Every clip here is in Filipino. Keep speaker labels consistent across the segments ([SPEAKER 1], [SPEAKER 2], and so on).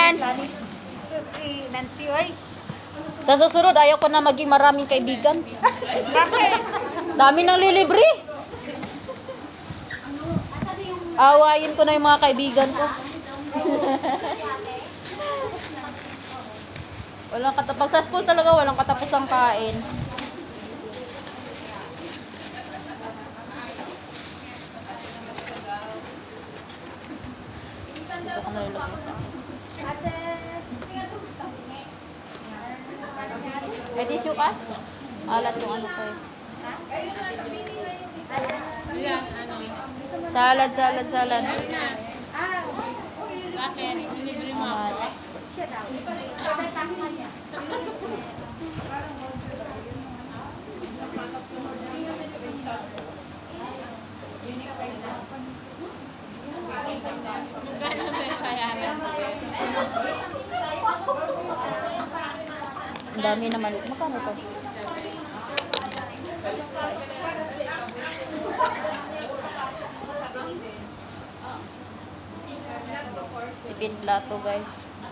[SPEAKER 1] yan.
[SPEAKER 2] Si Nancy, oy.
[SPEAKER 1] Sa susunod, ayaw ko na maging maraming kaibigan.
[SPEAKER 2] Bakit?
[SPEAKER 1] Dami nang lilibre. Awayin ko na yung mga kaibigan ko. Walang katapos. Sa school talaga, walang katapos ang kain. Dito ko nalilagay sa may tissue ka? Alat yung ano ko eh. Salad.
[SPEAKER 3] Bakit? Libre mo ako. Magkano ba yung bayaran ko?
[SPEAKER 1] Ang dami naman. Magkano to? Tipid plato guys.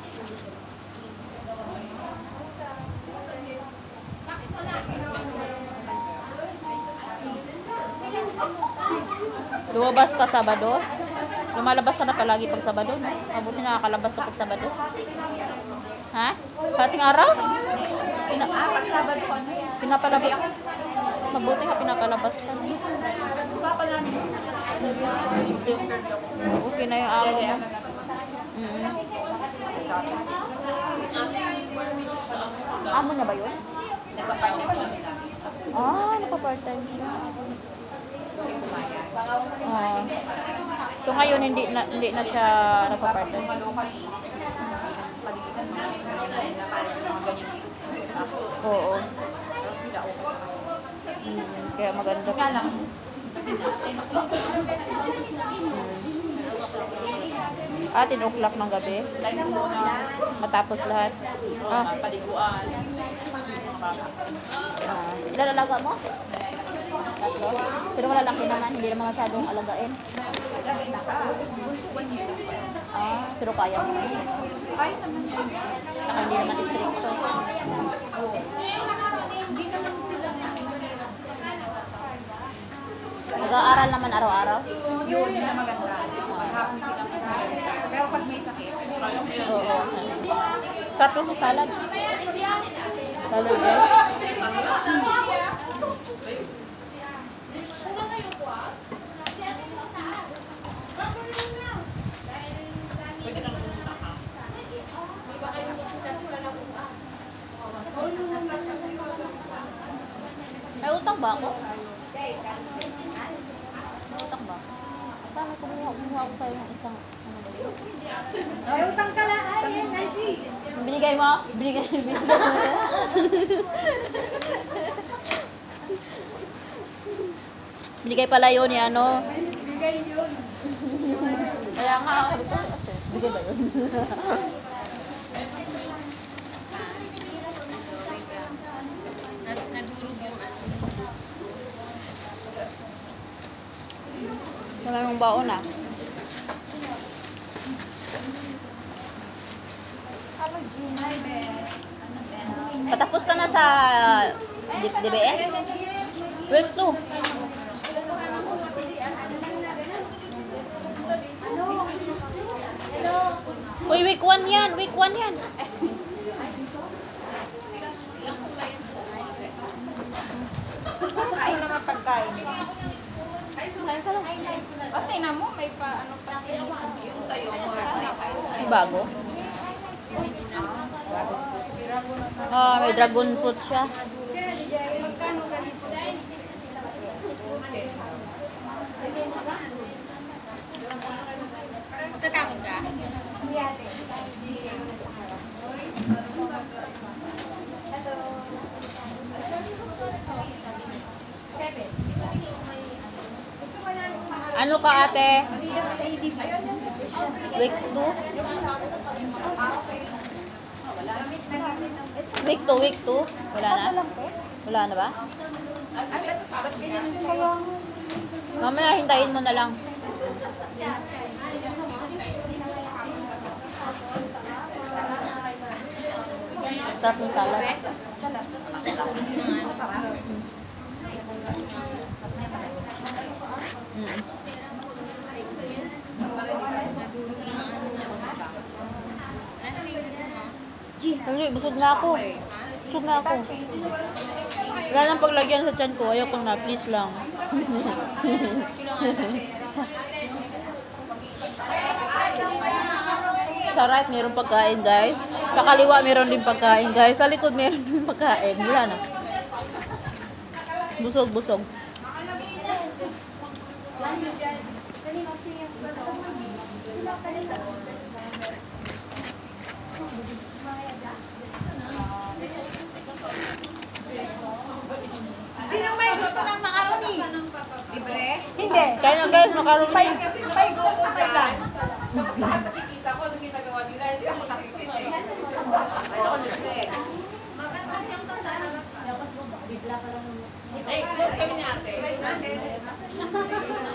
[SPEAKER 1] Lumabas ka Sabado? Lumalabas ka na palagi pag Sabado, no? Mabuti nakakalabas ka pag Sabado. Ha? Karating araw?
[SPEAKER 2] Pag Sabado ko ano yan?
[SPEAKER 1] Pinapalabas. Mabuti nga pinapalabas ka.
[SPEAKER 2] Papa namin.
[SPEAKER 1] Okay na yung araw mo. Amo na ba yun? Nagpa-part-time siya. So ngayon hindi na siya nagpa-part-time. Oo. Kaya maganda. Ah, 10 o'clock ng gabi. Matapos lahat.
[SPEAKER 2] Paliguan.
[SPEAKER 1] Ilan alaga mo? 3. Pero malalaki naman, hindi naman masyadong alagain. Pero kaya mo.
[SPEAKER 2] Kaya naman yan.
[SPEAKER 1] Saka hindi naman stricto.
[SPEAKER 2] Hindi naman sila
[SPEAKER 1] Nag-aaral naman araw-araw?
[SPEAKER 2] yun na maganda. Maghapon sila mag-aaral. Pero pag may sakit,
[SPEAKER 1] Oo. Sarap yung salad. Salad guys. May utang ba ako? May utang ba? Paano kumuha ko sa'yo ng isang ano ba yun?
[SPEAKER 2] ay utang ka lang. Ay, Nancy.
[SPEAKER 1] Binigay mo? Binigay mo. Binigay pala yun ni ano.
[SPEAKER 2] Bigay yun.
[SPEAKER 1] Kaya nga ako. Bigay ba yun?
[SPEAKER 3] Nadurog yung ano.
[SPEAKER 1] Wala yung baon ah.
[SPEAKER 2] Ano, Gina?
[SPEAKER 1] Patapos ka na sa DBE? Week 2. Uy, week 1 yan. Week 1 yan.
[SPEAKER 2] Kain naman pagkain. Okay na mo, may pa ano pa yung sa'yo.
[SPEAKER 1] May bago. May dragon fruit siya.
[SPEAKER 2] Magkano ganito?
[SPEAKER 3] Magtatapon ka?
[SPEAKER 1] Ano ka ate? Week 2? Week 2, week 2? Wala na? Wala na ba? Mamaya hintayin mo na lang. Tapos ng salad.
[SPEAKER 2] Salad. Masarap.
[SPEAKER 1] Mm. Hindi, busog na ako. Busog na ako. Wala nang paglagyan sa tiyan ko. Ayaw ko na, please lang. Sa right, mayroong pagkain, guys. Sa kaliwa, mayroon din pagkain, guys. Sa likod, mayroon din pagkain. Wala na. Busog, busog.
[SPEAKER 2] Sino may gusto ng macaroni? Libre?
[SPEAKER 4] Hindi.
[SPEAKER 1] Kaya na, guys, macaroni.
[SPEAKER 4] 5 lang.
[SPEAKER 2] Tapos lahat nakikita ko nung ginagawa nila, hindi ako nakikita. Ay, close kami ni ate.